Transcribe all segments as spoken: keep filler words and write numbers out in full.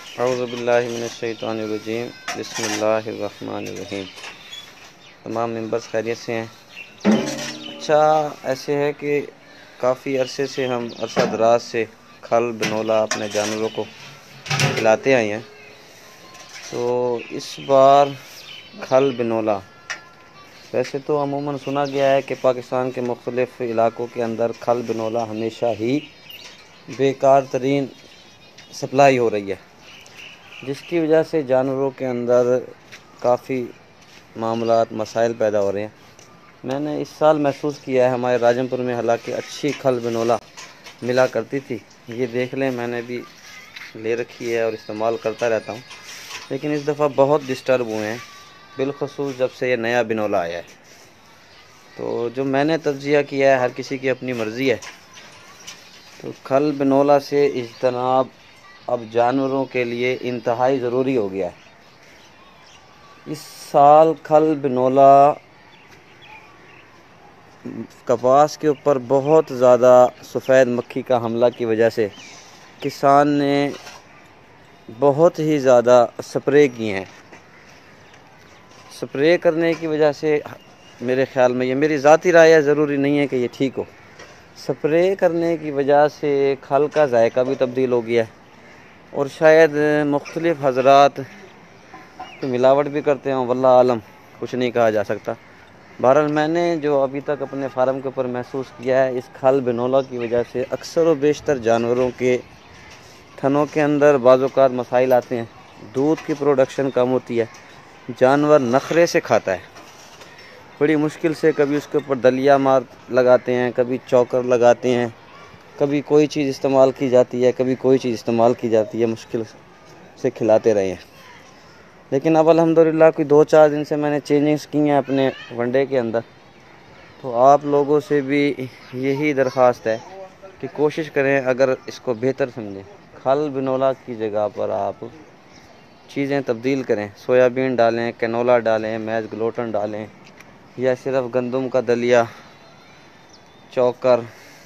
औज़ुबिल्लाहि मिनश्शैतानिर्रजीम बिस्मिल्लाहिर्रहमानिर्रहीम। तमाम मेंबर्स खैरियत से हैं। अच्छा, ऐसे है कि काफ़ी अरसे से हम अरसा दराज से खल बिनोला अपने जानवरों को खिलाते आए हैं। तो इस बार खल बिनोला, वैसे तो अमूमन सुना गया है कि पाकिस्तान के मुख्तलिफ़ इलाक़ों के अंदर खल बिनोला हमेशा ही बेकार तरीन सप्लाई हो रही है, जिसकी वजह से जानवरों के अंदर काफ़ी मामलात मसाइल पैदा हो रहे हैं। मैंने इस साल महसूस किया है, हमारे राजमपुर में हालांकि अच्छी खल बिनोला मिला करती थी। ये देख लें, मैंने भी ले रखी है और इस्तेमाल करता रहता हूँ, लेकिन इस दफ़ा बहुत डिस्टर्ब हुए हैं, बिलखसूस जब से ये नया बिनोला आया है। तो जो मैंने तज्ज़िया किया है, हर किसी की अपनी मर्ज़ी है, तो खल बिनोला से इज्तनाब अब जानवरों के लिए इंतहाई ज़रूरी हो गया है। इस साल खल बिनोला कपास के ऊपर बहुत ज़्यादा सफ़ेद मक्खी का हमला की वजह से किसान ने बहुत ही ज़्यादा स्प्रे किए हैं। स्प्रे करने की वजह से मेरे ख़्याल में, ये मेरी ज़ाती राय है, ज़रूरी नहीं है कि ये ठीक हो, स्प्रे करने की वजह से खल का जायका भी तब्दील हो गया है और शायद मुख्तलिफ़ हज़रात तो मिलावट भी करते हैं, वल्लाह आलम, कुछ नहीं कहा जा सकता। बहरहाल मैंने जो अभी तक अपने फार्म के ऊपर महसूस किया है, इस खल बिनोला की वजह से अक्सर व बेशतर जानवरों के थनों के अंदर बाज़ औक़ात मसाइल आते हैं। दूध की प्रोडक्शन कम होती है, जानवर नखरे से खाता है, बड़ी मुश्किल से कभी उसके ऊपर दलिया मार लगाते हैं, कभी चौकर लगाते हैं, कभी कोई चीज़ इस्तेमाल की जाती है, कभी कोई चीज़ इस्तेमाल की जाती है, मुश्किल से खिलाते रहे हैं। लेकिन अब अल्हम्दुलिल्लाह कोई दो चार दिन से मैंने चेंजिंग्स की हैं अपने वनडे के अंदर। तो आप लोगों से भी यही दरख्वास्त है कि कोशिश करें, अगर इसको बेहतर समझें, खल बिनोला की जगह पर आप चीज़ें तब्दील करें, सोयाबीन डालें, कैनोला डालें, मैज़ ग्लूटेन डालें, या सिर्फ गंदम का दलिया, चौकर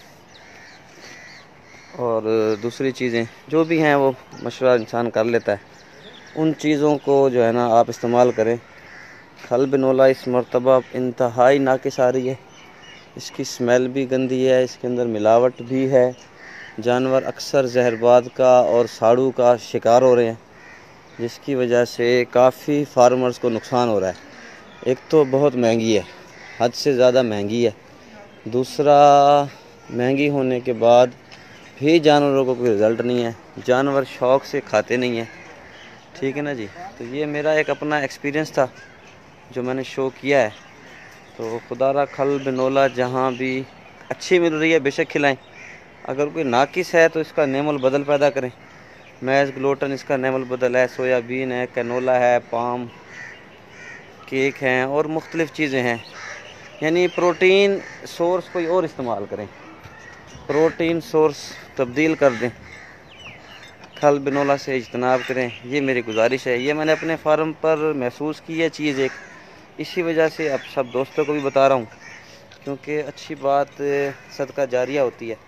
और दूसरी चीज़ें जो भी हैं वो मशवरा इंसान कर लेता है, उन चीज़ों को जो है ना आप इस्तेमाल करें। खल बिनोला इस मरतबा इंतहाई नाकिस आ रही है, इसकी स्मेल भी गंदी है, इसके अंदर मिलावट भी है, जानवर अक्सर जहरबाद का और साड़ू का शिकार हो रहे हैं, जिसकी वजह से काफ़ी फार्मर्स को नुकसान हो रहा है। एक तो बहुत महंगी है, हद से ज़्यादा महंगी है, दूसरा महंगी होने के बाद भी जानवरों को कोई रिज़ल्ट नहीं है, जानवर शौक़ से खाते नहीं हैं। ठीक है ना जी। तो ये मेरा एक अपना एक्सपीरियंस था जो मैंने शो किया है। तो खुदारा खल बिनोला जहाँ भी अच्छी मिल रही है बेशक खिलाएं, अगर कोई नाकिस है तो इसका नेमल बदल पैदा करें। मैज़ ग्लूटेन इसका नेमल बदल है, सोयाबीन है, कैनोला है, पाम केक हैं और मुख्तलिफ़ चीज़ें हैं, यानी प्रोटीन सोर्स कोई और इस्तेमाल करें, प्रोटीन सोर्स तब्दील कर दें, खल बिनोला से इज्तनाब करें, ये मेरी गुजारिश है। ये मैंने अपने फार्म पर महसूस की है चीज़ एक, इसी वजह से अब सब दोस्तों को भी बता रहा हूँ, क्योंकि अच्छी बात सदका जारिया होती है।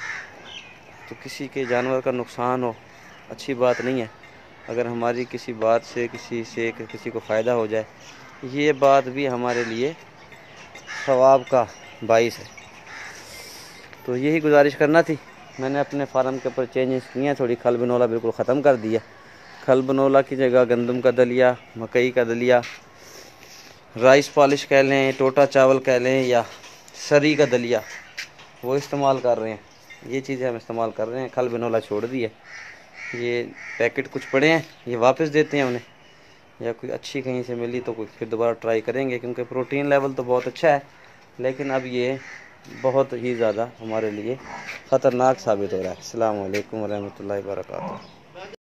तो किसी के जानवर का नुकसान हो अच्छी बात नहीं है, अगर हमारी किसी बात से किसी से किसी को फ़ायदा हो जाए, ये बात भी हमारे लिए सवाब का बाइस है। तो यही गुजारिश करना थी। मैंने अपने फार्म के ऊपर चेंजेस किए हैं, थोड़ी खल बिनोला बिल्कुल ख़त्म कर दिया। खल बिनोला की जगह गंदम का दलिया, मकई का दलिया, राइस पॉलिश कह लें, टोटा चावल कह लें, या सरी का दलिया, वो इस्तेमाल कर रहे हैं। ये चीज़ें हम इस्तेमाल कर रहे हैं, खल बिनोला छोड़ दी है। ये पैकेट कुछ पड़े हैं, ये वापस देते हैं उन्हें, या कोई अच्छी कहीं से मिली तो कोई फिर दोबारा ट्राई करेंगे, क्योंकि प्रोटीन लेवल तो बहुत अच्छा है, लेकिन अब ये बहुत ही ज़्यादा हमारे लिए ख़तरनाक साबित हो रहा है। अस्सलामु अलैकुम वरहमतुल्लाहि वबरकातुहू।